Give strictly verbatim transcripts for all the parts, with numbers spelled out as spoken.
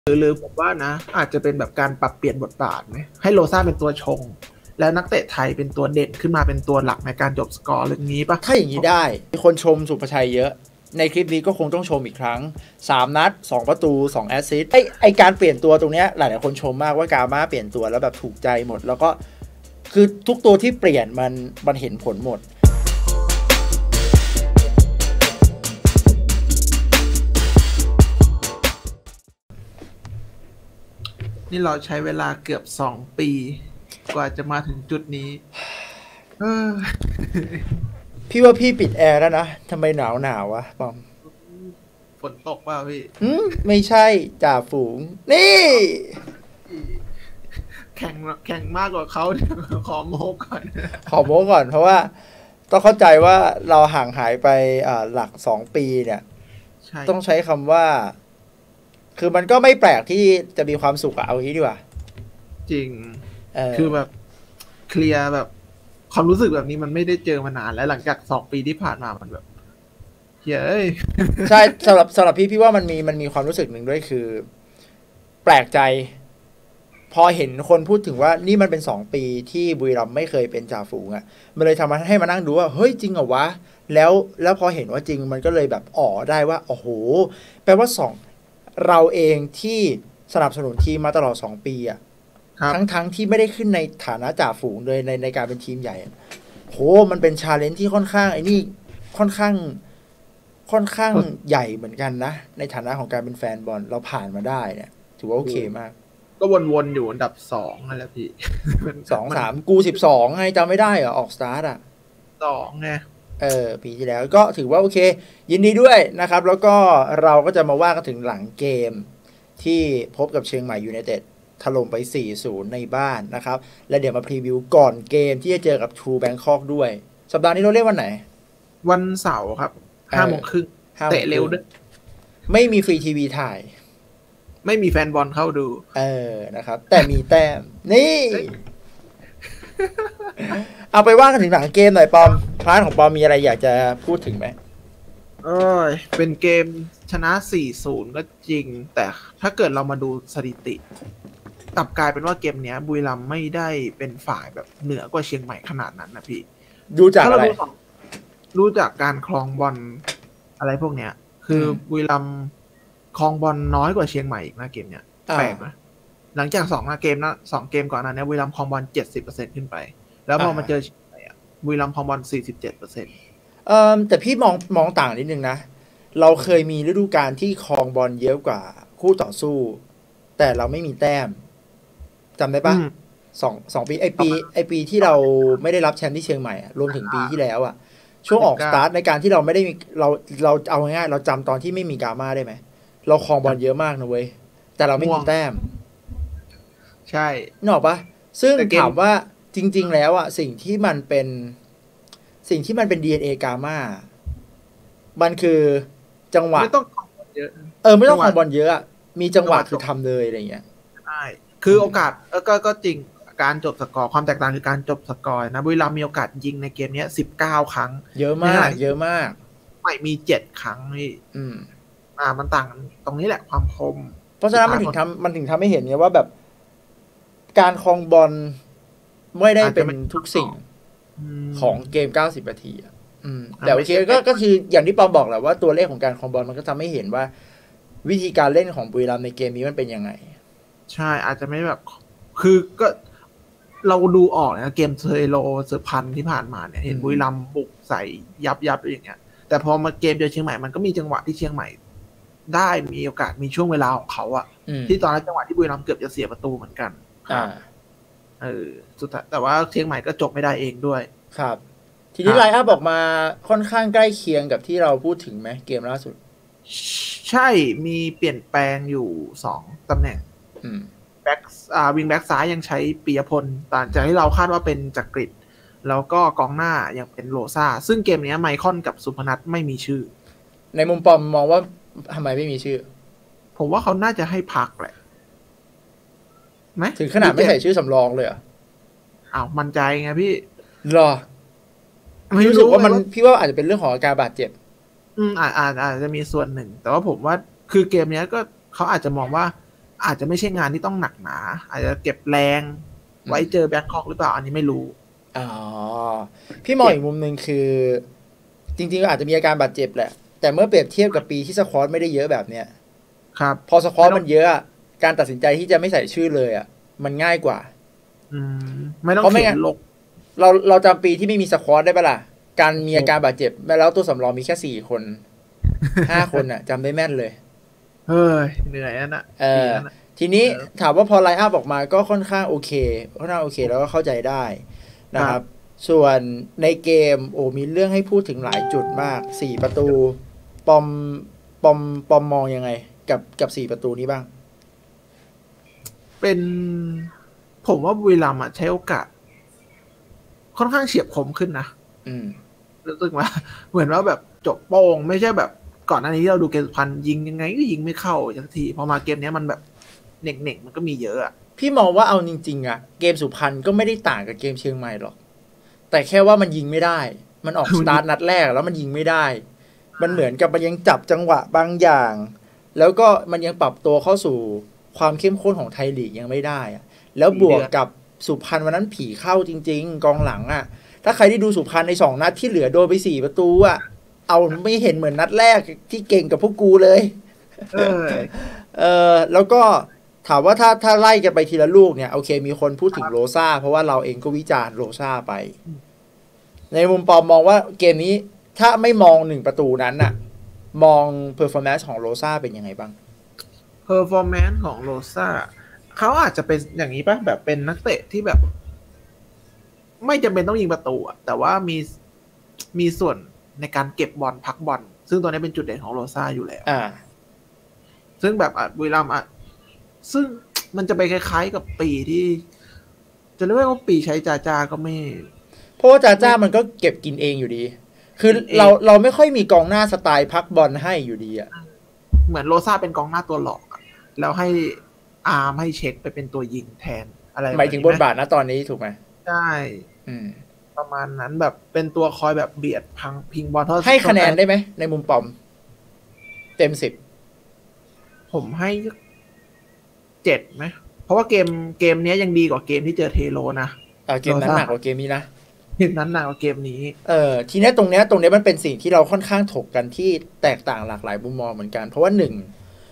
หรือหรือผมว่านะอาจจะเป็นแบบการปรับเปลี่ยนบทบาทไหมให้โรซ่าเป็นตัวชงแล้วนักเตะไทยเป็นตัวเด่นขึ้นมาเป็นตัวหลักในการจบสกอร์เรื่องนี้ปะถ้าอย่างนี้ได้มีคนชมสุภชัยเยอะในคลิปนี้ก็คงต้องชมอีกครั้งสามนัดสองประตูสองแอสซิสต์ไอไอการเปลี่ยนตัวตรงเนี้ยหลายๆคนชมมากว่ากาม่าเปลี่ยนตัวแล้วแบบถูกใจหมดแล้วก็คือทุกตัวที่เปลี่ยนมันมันเห็นผลหมดนี่เราใช้เวลาเกือบสองปีกว่าจะมาถึงจุดนี้เออพี่ว่าพี่ปิดแอร์แล้วนะทำไมหนาวหนาววะปอมฝนตกเปล่าพี่อืมไม่ใช่จ่าฝูงนี่แข่งแข่งมากกว่าเขาขอโม้ก่อนขอโม้ก่อนเพราะว่าต้องเข้าใจว่าเราห่างหายไปอ่าหลักสองปีเนี่ยต้องใช้คำว่าคือมันก็ไม่แปลกที่จะมีความสุขอะเอางี้ดีกว่าจริงคือแบบเคลียร์แบบความรู้สึกแบบนี้มันไม่ได้เจอมานานแล้วหลังจากสองปีที่ผ่านมามันแบบเย้ยใช่สำหรับสำหรับพี่พี่ว่ามันมีมันมีความรู้สึกหนึ่งด้วยคือแปลกใจพอเห็นคนพูดถึงว่านี่มันเป็นสองปีที่บุรีรัมย์ไม่เคยเป็นจ่าฝูงอะมันเลยทำให้มานั่งดูว่าเฮ้ยจริงเหรอวะแล้วแล้วพอเห็นว่าจริงมันก็เลยแบบอ๋อได้ว่าโอ้โหแปลว่าสองเราเองที่สนับสนุนทีมมาตลอดสองปีอะทั้งทั้งที่ไม่ได้ขึ้นในฐานะจ่าฝูงเลยในในการเป็นทีมใหญ่โหมันเป็นชาเลนจ์ที่ค่อนข้างไอ้นี่ค่อนข้างค่อนข้างใหญ่เหมือนกันนะในฐานะของการเป็นแฟนบอลเราผ่านมาได้เนี่ยถือว่าโอเคมากก็วนๆอยู่อันดับสองนั่นแหละพี่สองสามกูสิบสองไงจำไม่ได้เหรอออกสตาร์ทอ่ะสองไงเออปีที่แล้วก็ถือว่าโอเคยินดีด้วยนะครับแล้วก็เราก็จะมาว่ากันถึงหลังเกมที่พบกับเชียงใหม่ยูไนเต็ดถล่มไป สี่ศูนย์ ในบ้านนะครับและเดี๋ยวมาพรีวิวก่อนเกมที่จะเจอกับ True Bangkok ด้วยสัปดาห์นี้เราเล่นวันไหนวันเสาร์ครับห้าโมงครึ่งเตะเร็วด้วยไม่มีฟรีทีวีถ่ายไม่มีแฟนบอลเข้าดูเออนะครับแต่มีแต้มนี่เอาไปว่ากันถึงหลังเกมหน่อยปอมพาร์ทของปอมมีอะไรอยากจะพูดถึงไหมเอ้ยเป็นเกมชนะ สี่ศูนย์ ก็จริงแต่ถ้าเกิดเรามาดูสถิติกลับกลายเป็นว่าเกมเนี้ยบุรีรัมย์ไม่ได้เป็นฝ่ายแบบเหนือกว่าเชียงใหม่ขนาดนั้นนะพี่ดูจากอะไรรู้จากการครองบอลอะไรพวกเนี้ยคือบุรีรัมย์ครองบอลน้อยกว่าเชียงใหม่อีกนะเกมเนี้ยแปลกนะหลังจากสองเกมนะสองเกมก่อนนั้นเนี่ยบุรีรัมย์ครองบอล เจ็ดสิบเปอร์เซ็นต์ ขึ้นไปแล้วพอมาเจอเชียงใหม่อ่ะบุรีรัมย์ครองบอล สี่สิบเจ็ดเปอร์เซ็นต์เอ่อแต่พี่มองมองต่างนิดนึงนะเราเคยมีฤดูกาลที่ครองบอลเยอะกว่าคู่ต่อสู้แต่เราไม่มีแต้มจำได้ปะสองสองปีไอปีไอปีที่เราไม่ได้รับแชมป์ที่เชียงใหม่รวมถึงปีที่แล้วอ่ะช่วงออกสตาร์ทในการที่เราไม่ได้มีเราเราเอาง่ายๆเราจำตอนที่ไม่มีกาม่าได้ไหมเราครองบอลเยอะมากนะเว้ยแต่เราไม่มีแต้มใช่นึกออกปะซึ่งถามว่าจริงๆแล้วอ่ะสิ่งที่มันเป็นสิ่งที่มันเป็น ดี เอ็น เอ กาม่ามันคือจังหวะไม่ต้องครองบอลเยอะเออไม่ต้องครองบอลเยอะมีจังหวะคือทำเลยอะไรเงี้ยใช่คือโอกาสเออก็ก็จริงการจบสกอร์ความแตกต่างคือการจบสกอร์นะบุรีรัมย์มีโอกาสยิงในเกมนี้สิบเก้าครั้งเยอะมากเยอะมากไม่มีเจ็ดครั้งนี่อืมอ่ามันต่างตรงนี้แหละความคมเพราะฉะนั้นมันถึงทำมันถึงทำให้เห็นไงว่าแบบการครองบอลไม่ได้เป็นทุกสิ่งของเกมเก้าสิบนาทีอ่ะอืมแต่โอเคก็ก็คืออย่างที่ปอมบอกแหละว่าตัวเลขของการครองบอลมันก็ทำให้เห็นว่าวิธีการเล่นของบุรีรัมย์ในเกมนี้มันเป็นยังไงใช่อาจจะไม่แบบคือก็เราดูออกนะเกมเทโลเซอร์พันที่ผ่านมาเนี่ยเห็นบุรีรัมย์บุกใส่ยับยับอย่างเงี้ยแต่พอมาเกมเจอเชียงใหม่มันก็มีจังหวะที่เชียงใหม่ได้มีโอกาสมีช่วงเวลาของเขาอะที่ตอนนั้นจังหวะที่บุรีรัมย์เกือบจะเสียประตูเหมือนกันอ่าเออสุดท้ายแต่ว่าเชียงใหม่ก็จบไม่ได้เองด้วยครับทีนี้ไลน์อัพออกมาค่อนข้างใกล้เคียงกับที่เราพูดถึงไหมเกมล่าสุดใช่มีเปลี่ยนแปลงอยู่สองตำแหน่งแบ็กอ่าวิงแบ็กซ้ายยังใช้ปียพลต่างจากที่เราคาดว่าเป็นจักริดแล้วก็กองหน้ายังเป็นโรซ่าซึ่งเกมนี้ไมคอนกับสุพนัทไม่มีชื่อในมุมปอมมองว่าทำไมไม่มีชื่อผมว่าเขาน่าจะให้พักแหละไหมถึงขนาดไม่ใส่ชื่อสำรองเลยอ่ะอ้าวมั่นใจไงพี่รอไม่รู้สึกว่ามันพี่ว่าอาจจะเป็นเรื่องของอาการบาดเจ็บอืมอาจอาจอาจจะมีส่วนหนึ่งแต่ว่าผมว่าคือเกมนี้ก็เขาอาจจะมองว่าอาจจะไม่ใช่งานที่ต้องหนักหนาอาจจะเก็บแรงไว้เจอแบงคอกหรือเปล่าอันนี้ไม่รู้อ๋อพี่มองอีกมุมหนึ่งคือจริงๆก็อาจจะมีอาการบาดเจ็บแหละแต่เมื่อเปรียบเทียบกับปีที่สควอตไม่ได้เยอะแบบเนี้ยครับพอสควอตมันเยอะการตัดสินใจที่จะไม่ใส่ชื่อเลยอ่ะมันง่ายกว่าอืมไม่ต้องเขียนลงเราเราจำปีที่ไม่มีสควอตได้ปะล่ะการมีอาการบาดเจ็บแล้วตัวสำรองมีแค่สี่คนห้าคนอ่ะจำได้แม่นเลยเฮ้ยเหนื่อยนั่นอ่ะเออทีนี้ถามว่าพอไลน์อัพออกมาก็ค่อนข้างโอเคค่อนข้างโอเคแล้วก็เข้าใจได้นะครับส่วนในเกมโอ้มีเรื่องให้พูดถึงหลายจุดมากสี่ประตูปอมปอมปอมมองยังไงกับกับสี่ประตูนี้บ้างเป็นผมว่าบุรีรัมย์อ่ะใช้โอกาสค่อนข้างเฉียบคมขึ้นนะอืมรู้สึกว่าเหมือนว่าแบบจบโป้งไม่ใช่แบบก่อนหน้านี้ที่เราดูเกมสุพรรณยิงยังไงก็ยิงไม่เข้าสักทีพอมาเกมนี้มันแบบเน่งๆมันก็มีเยอะอ่ะพี่มองว่าเอาจริงๆอ่ะเกมสุพรรณก็ไม่ได้ต่างกับเกมเชียงใหม่หรอกแต่แค่ว่ามันยิงไม่ได้มันออกสตาร์ทนัดแรกแล้วมันยิงไม่ได้มันเหมือนกับมันยังจับจังหวะบางอย่างแล้วก็มันยังปรับตัวเข้าสู่ความเข้มข้นของไทยลีกยังไม่ได้อะแล้วบวกกับสุพรรณวันนั้นผีเข้าจริงๆกองหลังอ่ะถ้าใครที่ดูสุพรรณในสองนัดที่เหลือโดนไปสี่ประตูอ่ะเอาไม่เห็นเหมือนนัดแรกที่เก่งกับพวกกูเลยเออเออแล้วก็ถามว่าถ้าถ้าไล่กันไปทีละลูกเนี่ยโอเคมีคนพูดถึงโรซ่าเพราะว่าเราเองก็วิจารณ์โรซ่าไปในมุมปอมมองว่าเกมนี้ถ้าไม่มองหนึ่งประตูนั้นน่ะมองเพอร์ฟอร์แมนซ์ของโรซ่าเป็นยังไงบ้างเพอร์ฟอร์แมนซ์ของโรซ่าเขาอาจจะเป็นอย่างนี้ป่ะแบบเป็นนักเตะที่แบบไม่จำเป็นต้องยิงประตูอะแต่ว่ามีมีส่วนในการเก็บบอลพักบอลซึ่งตัวนี้เป็นจุดเด่นของโรซ่าอยู่แล้วอ่าซึ่งแบบอ่ะบุรีรัมย์อ่ะซึ่งมันจะไปคล้ายๆกับปีที่จะเรียกว่าปีใช้จาจาก็ไม่เพราะว่าจาจ้ามันก็เก็บกินเองอยู่ดีคือเราเราไม่ค่อยมีกองหน้าสไตล์พักบอลให้อยู่ดีอ่ะเหมือนโรซ่าเป็นกองหน้าตัวหลอกแล้วให้อาร์มให้เช็คไปเป็นตัวยิงแทนอะไรหมายถึงบทบาทนะตอนนี้ถูกไหมใช่อืมประมาณนั้นแบบเป็นตัวคอยแบบเบียดพังพิงบอลให้คะแนนได้ไหมในมุมปอมเต็มสิบผมให้เจ็ดไหมเพราะว่าเกมเกมนี้ยังดีกว่าเกมที่เจอเทโลนะอ่าเกมนั้นหนักกว่าเกมนี้นะเกมนั้นหนักกว่าเกมนี้เออทีนี้ตรงเนี้ยตรงเนี้ยมันเป็นสิ่งที่เราค่อนข้างถกกันที่แตกต่างหลากหลายมุมมองเหมือนกันเพราะว่าหนึ่ง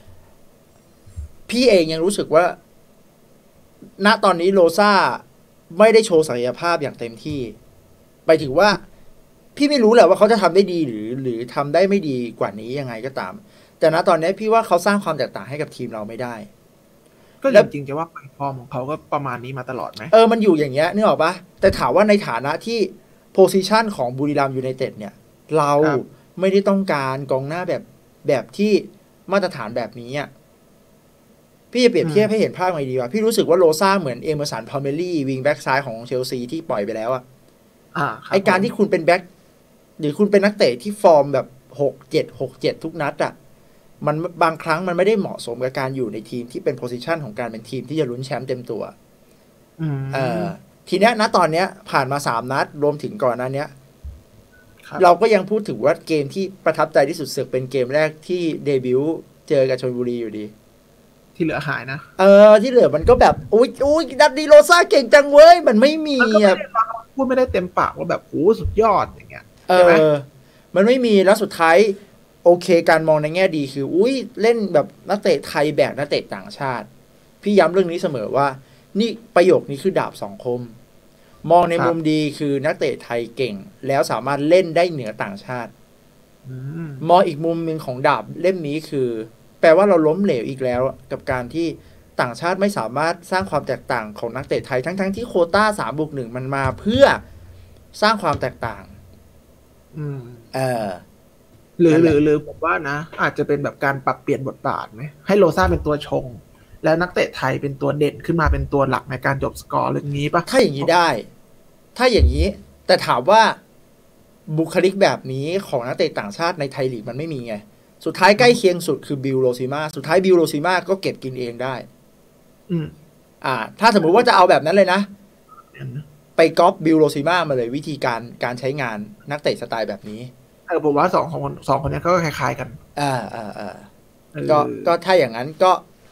พี่เองยังรู้สึกว่าณตอนนี้โรซ่าไม่ได้โชว์ศักยภาพอย่างเต็มที่ไปถึงว่าพี่ไม่รู้แหละว่าเขาจะทำได้ดีหรือหรือทำได้ไม่ดีกว่านี้ยังไงก็ตามแต่ณตอนนี้พี่ว่าเขาสร้างความแตกต่างให้กับทีมเราไม่ได้ก็จริงๆจะว่าฟอร์มของเขาก็ประมาณนี้มาตลอดไหมเออมันอยู่อย่างเงี้ยนึกออกปะแต่ถามว่าในฐานะที่โพซิชันของบุรีรัมย์ยูไนเต็ดเนี่ยเราไม่ได้ต้องการกองหน้าแบบแบบที่มาตรฐานแบบนี้อ่ะพี่จะเปรียบเทียบให้เห็นภาพไงดีวะพี่รู้สึกว่าโรซ่าเหมือนเอเมอร์สันพาเมลี่วิงแบ็กซ้ายของเชลซีที่ปล่อยไปแล้วอ่ะไอการที่คุณเป็นแบ็กหรือคุณเป็นนักเตะที่ฟอร์มแบบหกเจ็ดหกเจ็ดทุกนัดอ่ะมันบางครั้งมันไม่ได้เหมาะสมกับการอยู่ในทีมที่เป็นโพซิชันของการเป็นทีมที่จะลุ้นแชมป์เต็มตัวเออทีเนี้ยณตอนเนี้ยผ่านมาสามนัดรวมถึงก่อนหน้านี้เราก็ยังพูดถึงว่าเกมที่ประทับใจที่สุดเสือกเป็นเกมแรกที่เดบิวต์เจอกับชลบุรีอยู่ดีที่เหลือหายนะเออที่เหลือมันก็แบบอุ้ยอุ้ยนัดดีโรซ่าเก่งจังเว้ยมันไม่มีอ่ะพูดไม่ได้เต็มปากว่าแบบโอ้สุดยอดอย่างเงี้ยเออมันไม่มีแล้วสุดท้ายโอเคการมองในแง่ดีคืออุ้ยเล่นแบบนักเตะไทยแบกนักเตะต่างชาติพี่ย้ำเรื่องนี้เสมอว่านี่ประโยคนี้คือดาบสองคมมองในมุมดีคือนักเตะไทยเก่งแล้วสามารถเล่นได้เหนือต่างชาติมองอีกมุมนึงของดาบเล่มนี้คือแปลว่าเราล้มเหลวอีกแล้วกับการที่ต่างชาติไม่สามารถสร้างความแตกต่างของนักเตะไทยทั้งๆที่โควต้าสามบวกหนึ่งมันมาเพื่อสร้างความแตกต่างอืมเออหรือหรือหรือผมว่านะอาจจะเป็นแบบการปรับเปลี่ยนบทบาทไหมให้โรซ่าเป็นตัวชงแล้วนักเตะไทยเป็นตัวเด่นขึ้นมาเป็นตัวหลักในการจบสกอร์เรื่องนี้ปะถ้าอย่างนี้ได้ถ้าอย่างนี้แต่ถามว่าบุคลิกแบบนี้ของนักเตะต่างชาติในไทยลีกมันไม่มีไงสุดท้ายใกล้เคียงสุดคือบิลโรซิมาสุดท้ายบิลโรซิมาก็เก็บกินเองได้อืมอ่าถ้าสมมุติว่าจะเอาแบบนั้นเลยนะไปก๊อปบิลโรซิมามาเลยวิธีการการใช้งานนักเตะสไตล์แบบนี้เออผมว่าสองคนสองคนนี้ก็คล้ายๆกันอ่าอ่าอ่าก็ก็ถ้าอย่างนั้นก็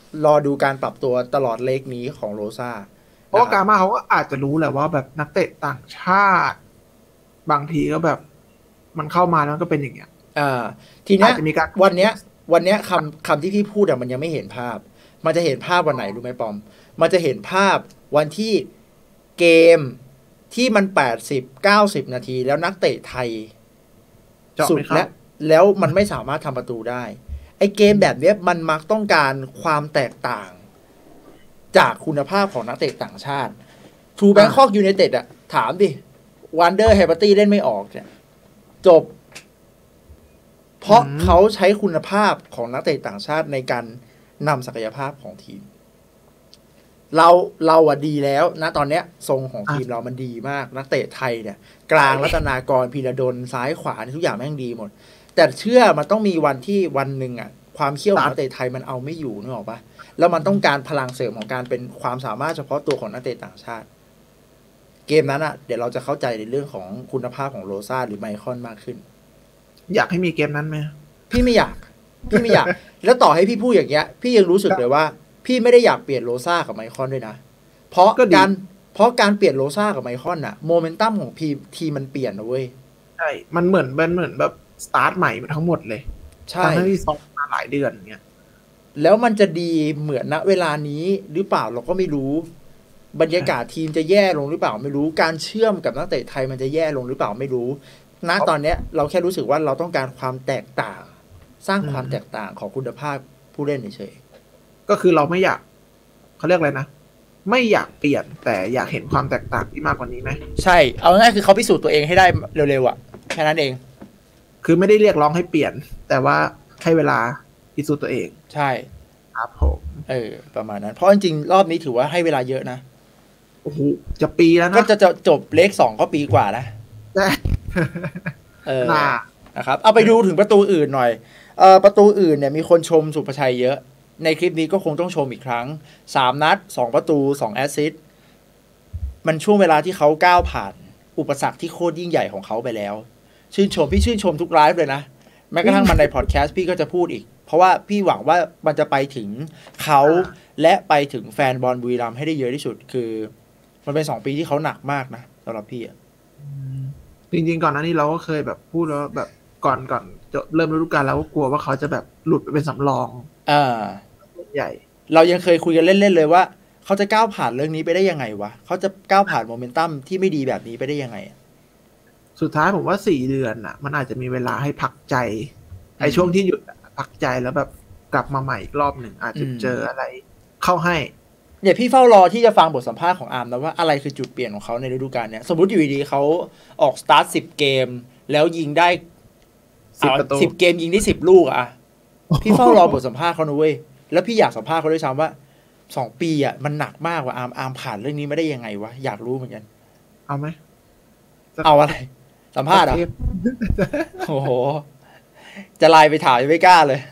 รอดูการปรับตัวตลอดเลกนี้ของโรซ่าเพราะว่ากามาเขาก็อาจจะรู้แหละว่าแบบนักเตะต่างชาติ บางทีก็แบบมันเข้ามาแล้วก็เป็นอย่างเงี้ยอ่าทีเนี้ยจะมีการวันเนี้ยวันเนี้ยคำคำที่พี่พูดอะมันยังไม่เห็นภาพมันจะเห็นภาพวันไหนรู้ไหมปอมมันจะเห็นภาพวันที่เกมที่มันแปดสิบเก้าสิบนาทีแล้วนักเตะไทยสุดแล้วแล้วมันไม่สามารถทำประตูได้ไอเกมแบบนี้มันมักต้องการความแตกต่างจากคุณภาพของนักเตะต่างชาติทูแบงคอกยูไนเต็ดอะถามดิวันเดอร์แฮปปี้เล่นไม่ออกเนี่ยจบเพราะเขาใช้คุณภาพของนักเตะต่างชาติในการนำศักยภาพของทีมเราเราอะดีแล้วนะตอนเนี้ยทรงของทีมเรามันดีมากนักเตะไทยเนี่ยกลางรัตนากรพีระดลซ้ายขวาทุกอย่างแม่งดีหมดแต่เชื่อมันต้องมีวันที่วันหนึ่งอะความเขี้ยวของนักเตะไทยมันเอาไม่อยู่นึกออกปะแล้วมันต้องการพลังเสริมของการเป็นความสามารถเฉพาะตัวของนักเตะต่างชาติเกมนั้นอะเดี๋ยวเราจะเข้าใจในเรื่องของคุณภาพของโรซ่าหรือไมคอนมากขึ้นอยากให้มีเกมนั้นไหมพี่ไม่อยากพี่ไม่อยากแล้วต่อให้พี่พูดอย่างเงี้ยพี่ยังรู้สึกเลยว่าพี่ไม่ได้อยากเปลี่ยนโรซ่ากับไมคอนด้วยนะเพราะการเพราะการเปลี่ยนโรซ่ากับไมคอนอะโมเมนตัมของทีมทีมันเปลี่ยนนะเว้ยใช่มันเหมือนมันเหมือนแบบสตาร์ทใหม่ทั้งหมดเลยใช่ทั้งที่ซ้อมมาหลายเดือนเงี้ยแล้วมันจะดีเหมือนณเวลานี้หรือเปล่าเราก็ไม่รู้บรรยากาศทีมจะแย่ลงหรือเปล่าไม่รู้การเชื่อมกับนักเตะไทยมันจะแย่ลงหรือเปล่าไม่รู้ณตอนเนี้ยเราแค่รู้สึกว่าเราต้องการความแตกต่างสร้างความแตกต่างของคุณภาพผู้เล่นเฉยๆก็คือเราไม่อยากเขาเรียกอะไรนะไม่อยากเปลี่ยนแต่อยากเห็นความแตกต่างที่มากกว่านี้ไหมใช่เอาง่ายคือเขาพิสูจน์ตัวเองให้ได้เร็วๆอ่ะแค่นั้นเองคือไม่ได้เรียกร้องให้เปลี่ยนแต่ว่าให้เวลาพิสูจน์ตัวเองใช่ครับผมเออประมาณนั้นเพราะจริงๆรอบนี้ถือว่าให้เวลาเยอะนะโอ้โหจะปีแล้วนะก็จะจะจบเลขสองก็ปีกว่านะใช่เออนะครับเอาไปดูถึงประตูอื่นหน่อยเอ่อประตูอื่นเนี่ยมีคนชมสุภชัยเยอะในคลิปนี้ก็คงต้องชมอีกครั้งสามนัดสองประตูสองแอสซิสต์มันช่วงเวลาที่เขาก้าวผ่านอุปสรรคที่โคตรยิ่งใหญ่ของเขาไปแล้วชื่นชมพี่ชื่นชมทุกไลฟ์เลยนะแม้กระทั่งมันในพอดแคสต์พี่ก็จะพูดอีกเพราะว่าพี่หวังว่ามันจะไปถึงเขาและไปถึงแฟนบอลบุรีรัมย์ให้ได้เยอะที่สุดคือมันเป็นสองปีที่เขาหนักมากนะสำหรับพี่อ่ะจริงๆก่อนหน้านี้เราก็เคยแบบพูดแล้วแบบก่อนก่อนจะเริ่มฤดูกาลแล้วก็กลัวว่าเขาจะแบบหลุดไปเป็นสำรองอ่าใหญ่เรายังเคยคุยกันเล่นๆเลยว่าเขาจะก้าวผ่านเรื่องนี้ไปได้ยังไงวะเขาจะก้าวผ่านโมเมนตัมที่ไม่ดีแบบนี้ไปได้ยังไงสุดท้ายผมว่าสี่เดือนอ่ะมันอาจจะมีเวลาให้พักใจไอ้ช่วงที่หยุดพักใจแล้วแบบกลับมาใหม่อีกรอบหนึ่งอาจจะเจออะไรเข้าให้เนี่ยพี่เฝ้ารอที่จะฟังบทสัมภาษณ์ของอาร์มนะว่าอะไรคือจุดเปลี่ยนของเขาในฤดูกาลเนี้ยสมมติอยู่ดีๆเขาออกสตาร์ทสิบเกมแล้วยิงได้สิบเกมยิงได้สิบลูกอ่ะพี่เฝ้ารอบทสัมภาษณ์เขานะเว้ยแล้วพี่อยากสัมภาษณ์เขาด้วยซ้ำว่าสองปีอ่ะมันหนักมากว่าอาร์มอาร์มผ่านเรื่องนี้ไม่ได้ยังไงวะอยากรู้เหมือนกันเอาไหมเอาอะไรสัมภาษณ์อ่ะโอ้โหจะไลน์ไปถามยังไม่กล้าเลย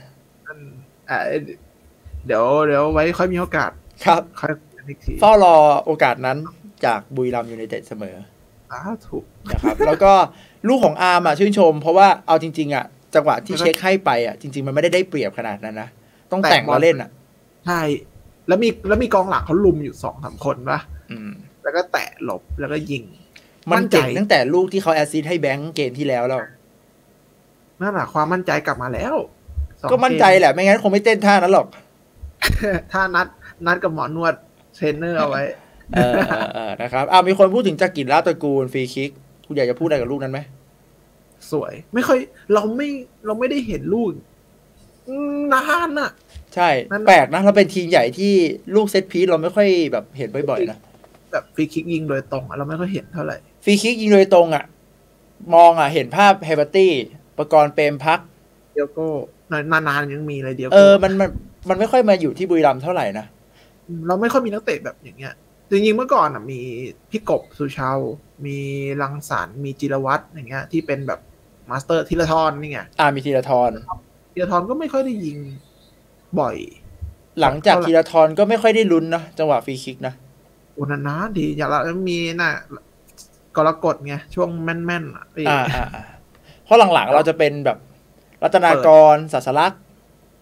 เดี๋ยวเดี๋ยวไว้ค่อยมีโอกาสครับเฝ้ารอโอกาสนั้นจากบุรีรัมย์ยูไนเต็ดเสมออ่าถูกนะครับแล้วก็ลูกของอาร์มอ่ะชื่นชมเพราะว่าเอาจริงๆอ่ะจังหวะที่เช็คให้ไปอ่ะจริงๆมันไม่ได้ได้เปรียบขนาดนั้นนะต้องแต่งมาเล่นอ่ะใช่แล้วมีแล้วมีกองหลังเขาลุมอยู่สองสามคนป่ะแล้วก็แตะหลบแล้วก็ยิงมันเก่งตั้งแต่ลูกที่เขาแอสซิสต์ให้แบงค์เกมที่แล้วแล้วนั่นแหละความมั่นใจกลับมาแล้วก็มั่นใจแหละไม่งั้นคงไม่เต้นท่านั้นหรอกถ้านัดนัดกับหมอนวดเทรนเนอร์เอาไว้เออนะครับอ่ามีคนพูดถึงจักริน ลาภตระกูลฟรีคิกคุณอยากจะพูดอะไรกับลูกนั้นไหมสวยไม่ค่อยเราไม่เราไม่ได้เห็นลูกนานน่ะใช่แปลกนะเราเป็นทีมใหญ่ที่ลูกเซตพีซเราไม่ค่อยแบบเห็นบ่อยๆนะแบบฟรีคิกยิงโดยตรงเราไม่ค่อยเห็นเท่าไหร่ฟรีคิกยิงโดยตรงอ่ะมองอ่ะเห็นภาพเฮเบอร์ตี้ประกรณ์เปรมพักเดียวโก้นานๆยังมีเลยเดียวเออมันมันมันไม่ค่อยมาอยู่ที่บุรีรัมย์เท่าไหร่นะเราไม่ค่อยมีนักเตะแบบอย่างเงี้ยจริงๆเมื่อก่อนอ่ะมีพี่กบสุชาวมีรังสรรค์มีจิรวัตรอย่างเงี้ยที่เป็นแบบมาสเตอร์ธีรทรนี่ไงอ่ามีธีรทรธีรทรก็ไม่ค่อยได้ยิงบ่อยหลังจากธีรทรก็ไม่ค่อยได้ลุ้นนะจังหวะฟรีคิกนะโอ้นานๆดีอย่างเรามีน่ะกรกฎไงช่วงแม่นๆอ่ะอ่าเพราะหลังๆเราจะเป็นแบบรัตนากรศาสลักษณ์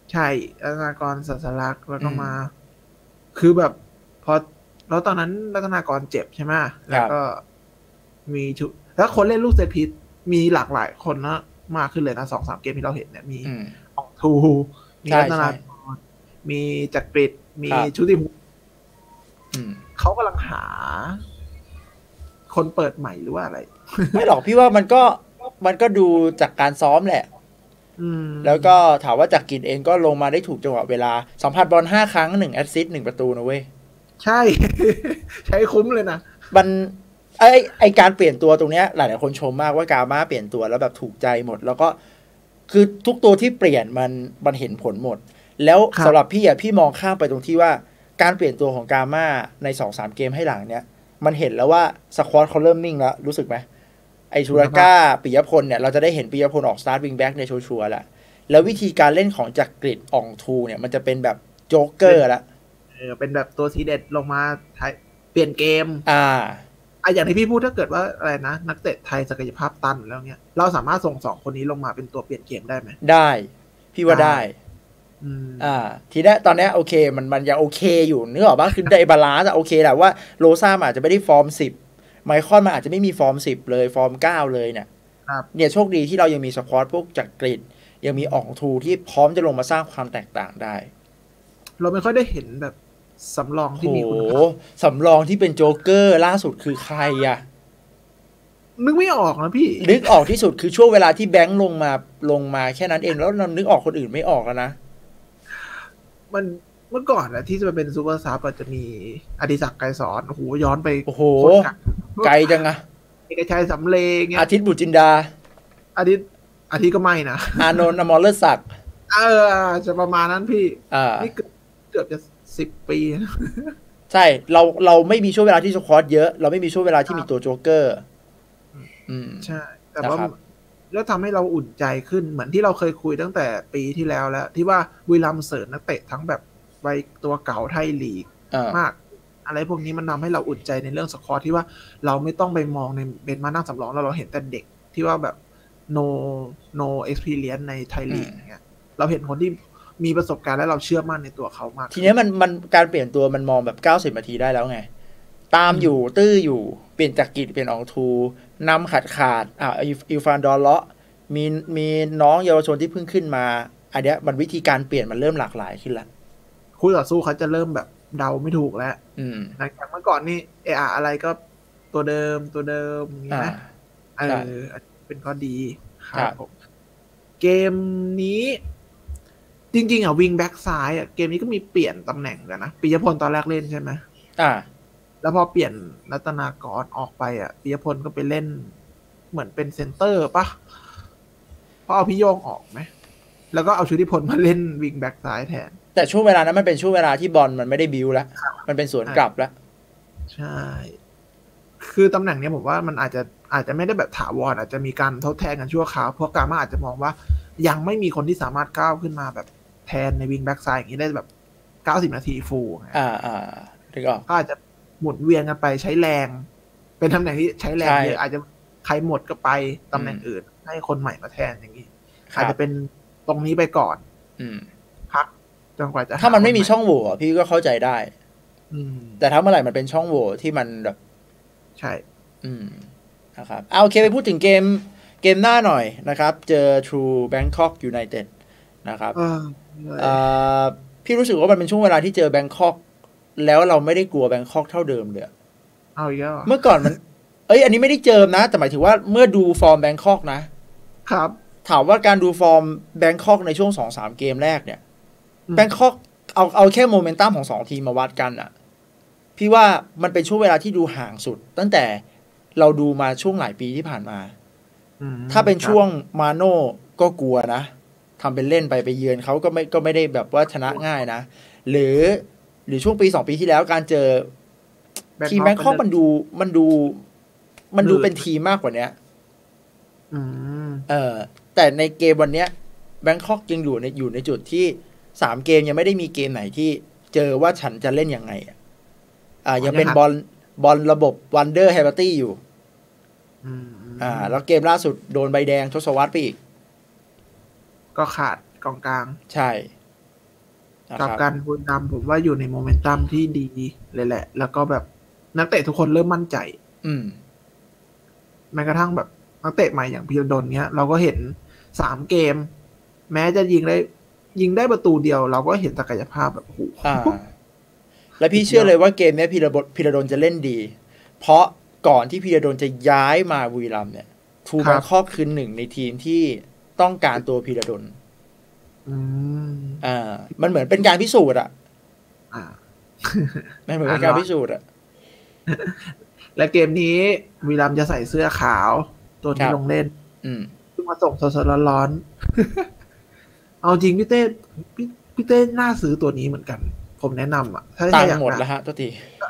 ใช่รัตนากรสัสลักษณ์แล้วก็มา คือแบบพอแล้วตอนนั้นรัตนากรเจ็บใช่ไหมแล้วก็มีชุแล้วคนเล่นลูกเซตพีซมีหลากหลายคนนะมากขึ้นเลยนะสองสามเกมที่เราเห็นเนี่ยมีอองทูมีรัตนากรมีจักริดมีชุติภูมิเขากำลังหาคนเปิดใหม่หรือว่าอะไรไม่หรอกพี่ว่ามันก็มันก็ดูจากการซ้อมแหละแล้วก็ถามว่าจากกินเองก็ลงมาได้ถูกจังหวะเวลาสัมผัสบอลห้าครั้งหนึ่งแอสซิสต์หนึ่งประตูนะเว้ยใช่ ใช้คุ้มเลยนะมันไอไอการเปลี่ยนตัวตรงเนี้ยหลายๆคนชมมากว่ากาม่าเปลี่ยนตัวแล้วแบบถูกใจหมดแล้วก็คือทุกตัวที่เปลี่ยนมันมันเห็นผลหมดแล้วสำหรับพี่อ่ะพี่มองข้ามไปตรงที่ว่าการเปลี่ยนตัวของกาม่าใน สองสาม เกมให้หลังเนี้ยมันเห็นแล้วว่าสควอตเขาเริ่มนิ่งแล้วรู้สึกไหมไอชูราก้าปิยพลเนี่ยเราจะได้เห็นปิยพลออกสตาร์ทวิงแบ็กในชัวร์ๆแหละแล้ววิธีการเล่นของจักริดอ่องทูเนี่ยมันจะเป็นแบบโจ๊กเกอร์ละเออเป็นแบบตัวทีเด็ดลงมาเปลี่ยนเกมอ่าอ่ะอย่างที่พี่พูดถ้าเกิดว่าอะไรนะนักเตะไทยศักยภาพตันแล้วเนี้ยเราสามารถส่งสองคนนี้ลงมาเป็นตัวเปลี่ยนเกมได้ไหมได้พี่ว่าได้อ่าทีนี้ตอนนี้โอเคมันมันยังโอเคอยู่นึกออกป่ะคือในบาลานซ์โอเคแหละว่าโรซ่าอาจจะไม่ได้ฟอร์มสิบไมคอนมันอาจจะไม่มีฟอร์มสิบเลยฟอร์มเก้าเลยเนี่ยเนี่ยโชคดีที่เรายังมีสควอตพวกจักริดยังมีอ่องทูที่พร้อมจะลงมาสร้างความแตกต่างได้เราไม่ค่อยได้เห็นแบบสำรองที่มีคุณภาพสำรองที่เป็นโจ๊กเกอร์ล่าสุดคือใครอะนึกไม่ออกนะพี่นึกออกที่สุดคือช่วงเวลาที่แบงค์ลงมาลงมาแค่นั้นเองแล้วเรานึกออกคนอื่นไม่ออกแล้วนะมันเมื่อก่อนนะที่จะเป็นซูเปอร์ซับก็จะมีอดิศักดิ์ไกรสอนโอ้โหย้อนไปโอ้โหไกลจังอะเอกชัยสำเร็จอาทิตย์บุจินดาอาทิตย์อาทิตย์ก็ไม่นะอานนท์อมรเลิศศักดิ์เออจะประมาณนั้นพี่อ่านี่เกือบจะสิบปีใช่เราเราไม่มีช่วงเวลาที่สควอตเยอะเราไม่มีช่วงเวลาที่มีตัวโจ๊กเกอร์อืมใช่แต่ว่าแล้วทำให้เราอุ่นใจขึ้นเหมือนที่เราเคยคุยตั้งแต่ปีที่แล้วแล้วที่ว่าบุรีรัมย์เสริมนักเตะทั้งแบบใบตัวเก่าไทยลีกมากอะไรพวกนี้มันทาให้เราอุ่นใจในเรื่องสควอตที่ว่าเราไม่ต้องไปมองในเบนมานั่งสำรองแล้วเราเห็นแต่เด็กที่ว่าแบบ no no experience ในไทยลีกเงี้ยเราเห็นคนที่มีประสบการณ์และเราเชื่อมั่นในตัวเขามากทีนี้มันมันการเปลี่ยนตัวมันมองแบบเก้าสิบนาทีได้แล้วไงตามอยู่ตื้ออยู่เปลี่ยนจากกิจเปลี่ยนอองทูนำขาดขาดอ่าอิลฟานดอลเลาะมีมีน้องเยาวชนที่เพิ่งขึ้นมาอันเนี้ยมันวิธีการเปลี่ยนมันเริ่มหลากหลายขึ้นแล้วคู่ต่อสู้เขาจะเริ่มแบบเดาไม่ถูกแล้วหลังจากเมื่อก่อนนี่เอออะไรก็ตัวเดิมตัวเดิมอย่างนี้นะเออเป็นข้อดีครับผมเกมนี้จริงๆอ่ะวิงแบ็กซ้ายอ่ะเกมนี้ก็มีเปลี่ยนตำแหน่งกันนะปิยพลตอนแรกเล่นใช่ไหมอ่าแล้วพอเปลี่ยนรัตนากรออกไปอ่ะปิยพลก็ไปเล่นเหมือนเป็นเซนเตอร์ปะเพราะเอาพี่โยงออกไหมแล้วก็เอาชุติพลมาเล่นวิงแบ็กซ้ายแทนแต่ช่วงเวลานั้นมันเป็นช่วงเวลาที่บอลมันไม่ได้บิวแล้วมันเป็นสวนกลับแล้วใช่คือตำแหน่งนี้ผมว่ามันอาจจะอาจจะไม่ได้แบบถาวรอาจจะมีการทดแทนกันชั่วคราวเพราะกาม่าอาจจะมองว่ายังไม่มีคนที่สามารถก้าวขึ้นมาแบบแทนในวิงแบ็กซ้ายอย่างนี้ได้แบบเก้าสิบนาทีฟูลอ่าอ่าถึงก็อาจจะหมุนเวียนกันไปใช้แรงเป็นตำแหน่งที่ใช้แรงเยอะอาจจะใครหมดก็ไปตำแหน่งอื่นให้คนใหม่มาแทนอย่างนี้อาจจะเป็นตรงนี้ไปก่อนพักจนกว่าจะถ้ามันไม่มีช่องโหว่พี่ก็เข้าใจได้แต่ถ้าเมื่อไหร่มันเป็นช่องโหว่ที่มันแบบใช่อืมนะครับเอาโอเคไปพูดถึงเกมเกมหน้าหน่อยนะครับเจอ True Bangkok United นะครับพี่รู้สึกว่ามันเป็นช่วงเวลาที่เจอ Bangkok แล้วเราไม่ได้กลัว Bangkok เท่าเดิมเลยเอาอีกแล้วเมื่อก่อนมันเอ้ยอันนี้ไม่ได้เจอนะแต่หมายถึงว่าเมื่อดูฟอร์ม Bangkok นะครับถามว่าการดูฟอร์ม Bangkok ในช่วง สองสาม เกมแรกเนี่ย Bangkok เอาเอาแค่โมเมนตัมของสองทีมมาวัดกันอ่ะพี่ว่ามันเป็นช่วงเวลาที่ดูห่างสุดตั้งแต่เราดูมาช่วงหลายปีที่ผ่านมาถ้าเป็นช่วงมาโน่ก็กลัวนะทำเป็นเล่นไปไปเยือนเขาก็ไม่ก็ไม่ได้แบบว่าชนะง่ายนะหรือหรือช่วงปีสองปีที่แล้วการเจอทีมแบงคอกมันดูมันดูมันดูเป็นทีมมากกว่านี้เออแต่ในเกมวันเนี้ยแบงคอกยังอยู่ในอยู่ในจุดที่สามเกมยังไม่ได้มีเกมไหนที่เจอว่าฉันจะเล่นยังไงอ่ายังเป็นบอลบอลระบบวันเดอร์แฮปปี้อยู่อ่าแล้วเกมล่าสุดโดนใบแดงทศวรรษไปอีกก็ขาดกองกลางใช่กับการบุรีรัมย์ผมว่าอยู่ในโมเมนตัมที่ดีเลยแหละแล้วก็แบบนักเตะทุกคนเริ่มมั่นใจอืมแม้กระทั่งแบบนักเตะใหม่อย่างพีระดลเนี้ยเราก็เห็นสามเกมแม้จะยิงได้ยิงได้ประตูเดียวเราก็เห็นศักยภาพแบบโอ้โหแล้วพี่เชื่อเลยว่าเกมนี้พีระพีระดลจะเล่นดีเพราะก่อนที่พีระดลจะย้ายมาบุรีรัมย์เนี่ยทูแบงคอกคือหนึ่งในทีมที่ต้องการตัวพีระดลอ่ามันเหมือนเป็นการพิสูจน์อ่ะมันเหมือนเป็นการพิสูจน์อ่ะและเกมนี้บุรีรัมย์จะใส่เสื้อขาวตัวที่ลงเล่นเพิ่งมาส่งสดๆร้อนๆเอาจริงพี่เต้พี่พี่เต้น่าซื้อตัวนี้เหมือนกันผมแนะนำอ่ะถ้าตังค์หมดแล้วฮะตัวที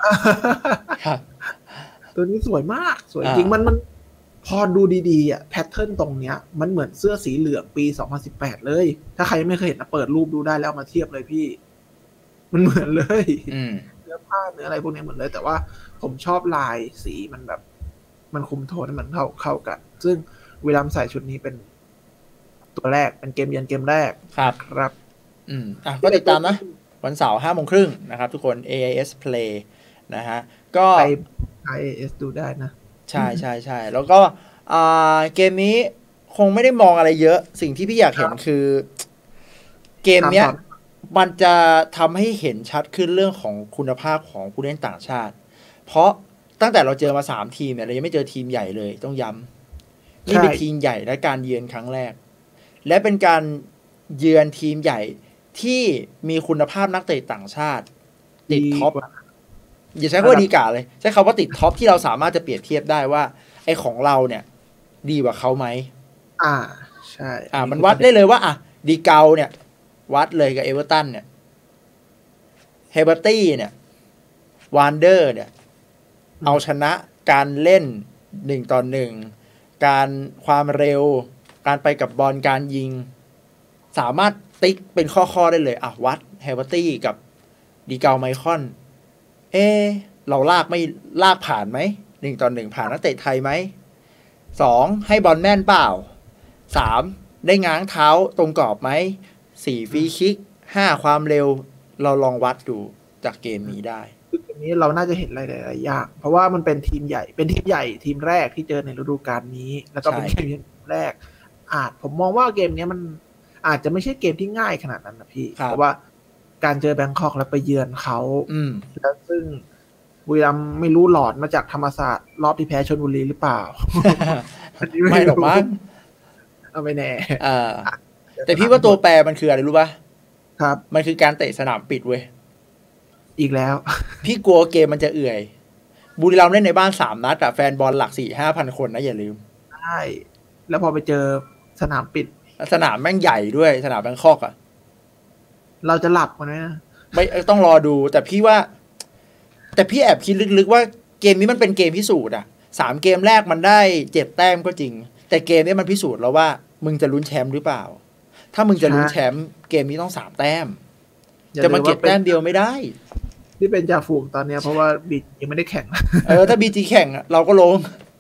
ตัวนี้สวยมากสวยจริงมันมันพอดูดีๆอ่ะแพทเทิร์นตรงเนี้ยมันเหมือนเสื้อสีเหลืองปีสองพันสิบแปดเลยถ้าใครไม่เคยเห็นนะเปิดรูปดูได้แล้วมาเทียบเลยพี่มันเหมือนเลยเนื้อผ้าเนื้ออะไรพวกนี้เหมือนเลยแต่ว่าผมชอบลายสีมันแบบมันคุมโทนมันเข้าเข้ากันซึ่งเวลาใส่ชุดนี้เป็นตัวแรกเป็นเกมเยือนเกมแรกครับครับอืมอ่ะก็ติดตามนะวันเสาร์ห้าโมงครึ่งนะครับทุกคน เอ ไอ เอส Play นะฮะก็ไป เอ ไอ เอส ดูได้นะใช่ใช่ใช่แล้วก็อ่าเกมนี้คงไม่ได้มองอะไรเยอะสิ่งที่พี่อยากเห็นคือเกมเนี้ยมันจะทำให้เห็นชัดขึ้นเรื่องของคุณภาพของผู้เล่นต่างชาติเพราะตั้งแต่เราเจอมาสามทีมเนี่ยเรายังไม่เจอทีมใหญ่เลยต้องย้ำนี่เป็นทีมใหญ่และการเยือนครั้งแรกและเป็นการเยือนทีมใหญ่ที่มีคุณภาพนักเตะต่างชาติติดท็อปอย่าใช้คำว่าดีกว่าเลยใช้คำว่าติดท็อปที่เราสามารถจะเปรียบเทียบได้ว่าไอ้ของเราเนี่ยดีกว่าเขาไหมอ่าใช่อ่ามันวัดได้เลยว่าอ่ะดีเกาเนี่ยวัดเลยกับเอเวอร์ตันเนี่ยเฮเบอร์ตี้เนี่ยวานเดอร์เนี่ยเอาชนะการเล่นหนึ่งต่อหนึ่งการความเร็วการไปกับบอลการยิงสามารถติ๊กเป็นข้อๆได้เลยอ่ะวัดเฮเบอร์ตี้กับดีเกาไมคอนเอเราลากไม่ลากผ่านไหมหนึ่งต่อหนึ่งผ่านนักเตะไทยไหมสองให้บอลแม่นเปล่าสามได้ง้างเท้าตรงกรอบไหมสี่ฟรีคิกห้าความเร็วเราลองวัดดูจากเกมนี้ได้คือเกมนี้เราน่าจะเห็นอะไรหลายๆอย่างเพราะว่ามันเป็นทีมใหญ่เป็นทีมใหญ่ทีมแรกที่เจอในฤดูกาลนี้แล้วก็เป็นเกมแรกอาจผมมองว่าเกมนี้มันอาจจะไม่ใช่เกมที่ง่ายขนาดนั้นนะพี่เพราะว่าการเจอแบงคอกแล้วไปเยือนเขาแล้วซึ่งบุรีรัมย์ไม่รู้หลอดมาจากธรรมศาสตร์รอบที่แพ้ชลบุรีหรือเปล่าไม่หรอกมั้งเอาไม่แน่แต่พี่ว่าตัวแปรมันคืออะไรรู้ป่ะครับมันคือการเตะสนามปิดเว้ยอีกแล้วพี่กลัวเกมมันจะเอื่อยบุรีรัมย์เล่นในบ้านสามนัดอะแฟนบอลหลักสี่ห้าพันคนนะอย่าลืมใช่แล้วพอไปเจอสนามปิดสนามแม่งใหญ่ด้วยสนามแบงคอกอะเราจะหลับกันไหมไม่ต้องรอดูแต่พี่ว่าแต่พี่แอบคิดลึกๆว่าเกมนี้มันเป็นเกมพิสูจน์อะสามเกมแรกมันได้เจ็ดแต้มก็จริงแต่เกมนี้มันพิสูจน์แล้วว่ามึงจะลุ้นแชมป์หรือเปล่าถ้ามึงจะลุ้นแชมป์เกมนี้ต้องสามแต้มจะมาเก็บแต้มเดียวไม่ได้ที่เป็นจ่าฝูงตอนนี้เพราะว่าบีจียังไม่ได้แข่งเออถ้าบีจีแข่งเราก็ลง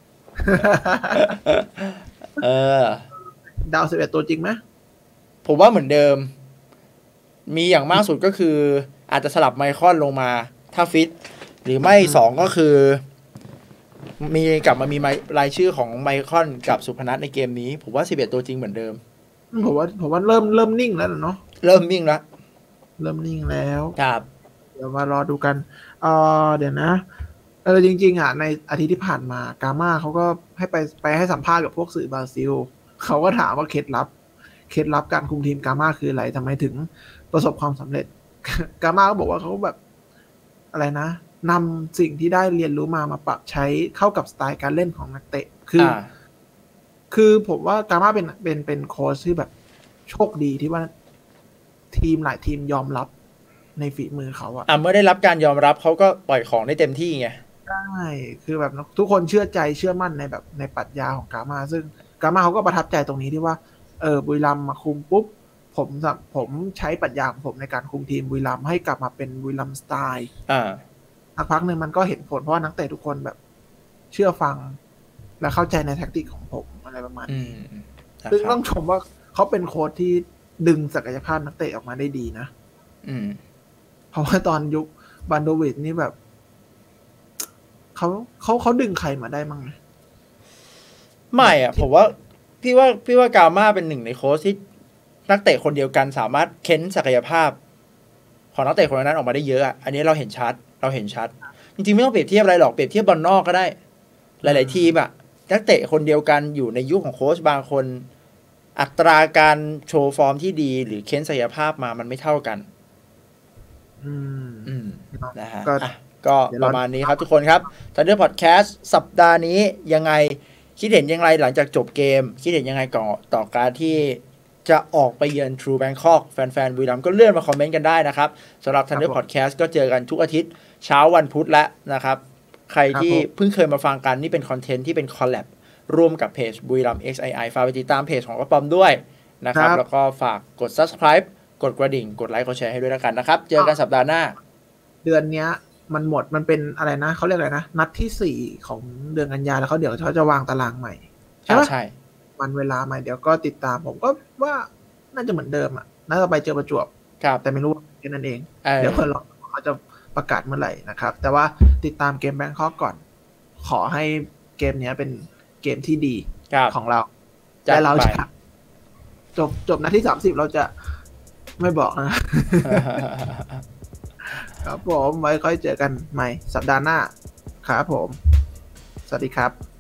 เออดาวสิบเอ็ดตัวจริงไหมผมว่าเหมือนเดิมมีอย่างมากสุดก็คืออาจจะสลับไมคอนลงมาถ้าฟิตหรือไม่สองก็คือมีกลับมามีรายชื่อของไมคอนกับสุพนัทในเกมนี้ผมว่าสิบเอ็ดตัวจริงเหมือนเดิมผมว่าผมว่าเริ่มเริ่มนิ่งแล้วเนาะเริ่มนิ่งแล้วเริ่มนิ่งแล้วครับเดี๋ยวมารอดูกันเออเดี๋ยวนะเออจริงๆอ่ะในอาทิตย์ที่ผ่านมากาม่าเขาก็ให้ไปไปให้สัมภาษณ์กับพวกสื่อบราซิลเขาก็ถามว่าเคล็ดลับเคล็ดลับการคุมทีมกาม่าคืออะไรทำไมถึงประสบความสำเร็จกาม่าก็บอกว่าเขาแบบอะไรนะนำสิ่งที่ได้เรียนรู้มามาปรับใช้เข้ากับสไตล์การเล่นของนักเตะคือคือผมว่ากาม่าเป็นเป็นเป็นโค้ชที่แบบโชคดีที่ว่าทีมหลายทีมยอมรับในฝีมือเขาอะอ่ะเมื่อได้รับการยอมรับเขาก็ปล่อยของได้เต็มที่ไงใช่คือแบบทุกคนเชื่อใจเชื่อมั่นในแบบในปรัชญาของกาม่าซึ่งกาม่าเขาก็ประทับใจตรงนี้ที่ว่าเออบุรีรัมย์มาคุมปุ๊บผมผมใช้ปรัชญาของผมในการคุมทีมบุรีรัมย์ให้กลับมาเป็นบุรีรัมย์สไตล์อ่าสักพักหนึ่งมันก็เห็นผลเพราะว่านักเตะทุกคนแบบเชื่อฟังและเข้าใจในแท็กติกของผมอะไรประมาณนี้ซึ่งต้องชมว่าเขาเป็นโค้ชที่ดึงศักยภาพนักเตะออกมาได้ดีนะอืมเพราะว่าตอนยุคบันโดวิชนี่แบบเขาเขาเขาดึงใครมาได้มั้งไหมไม่อ่ะผมว่าพี่ว่าพี่ว่ากาม่าเป็นหนึ่งในโค้ชที่นักเตะคนเดียวกันสามารถเค้นศักยภาพของนักเตะคนนั้นออกมาได้เยอะอ่ะอันนี้เราเห็นชัดเราเห็นชัดจริงๆไม่ต้องเปรียบเทียบอะไรหรอกเปรียบเทียบบอลนอกก็ได้หลายๆทีมอ่ะนักเตะคนเดียวกันอยู่ในยุคของโค้ชบางคนอัตราการโชว์ฟอร์มที่ดีหรือเค้นศักยภาพมามันไม่เท่ากันอืมอืมนะฮะก็อ่ะก็ประมาณนี้ครับทุกคนครับ Thunder Podcast สัปดาห์นี้ยังไงคิดเห็นยังไงหลังจากจบเกมคิดเห็นยังไงก่อนต่อการที่จะออกไปเยือน True Bangkok แฟนๆบุรีรัมย์ก็เลื่อนมาคอมเมนต์กันได้นะครับสำหรับ Thunder Podcast ก็เจอกันทุกอาทิตย์เช้าวันพุธแล้วนะครับใครที่เพิ่งเคยมาฟังกันนี่เป็นคอนเทนต์ที่เป็นคอลแลบร่วมกับเพจบุรีรัมย์ เอ็กซ์ ไอ ไอ ฝากไปติดตามเพจของกระป๋อมด้วยนะครับแล้วก็ฝากกด Subscribe กดกระดิ่งกดไลค์กดแชร์ให้ด้วยแล้วกันนะครับเจอกันสัปดาห์หน้าเดือนเนี้ยมันหมดมันเป็นอะไรนะเขาเรียกอะไรนะนัดที่สี่ของเดือนกันยาแล้วเขาเดี๋ยวเขาจะวางตารางใหม่ใช่ไหมใช่วันเวลาใหม่เดี๋ยวก็ติดตามผมก็ว่าน่าจะเหมือนเดิมอ่ะน่าจะไปเจอประจวบแต่ไม่รู้แค่นั้นเองเดี๋ยวคนรอเขาจะประกาศเมื่อไหร่นะครับแต่ว่าติดตามเกมแบงคอกก่อนขอให้เกมนี้เป็นเกมที่ดีของเราและเราจะจบจบนาทีสามสิบเราจะไม่บอกนะครับผมไว้ค่อยเจอกันใหม่สัปดาห์หน้าครับผมสวัสดีครับ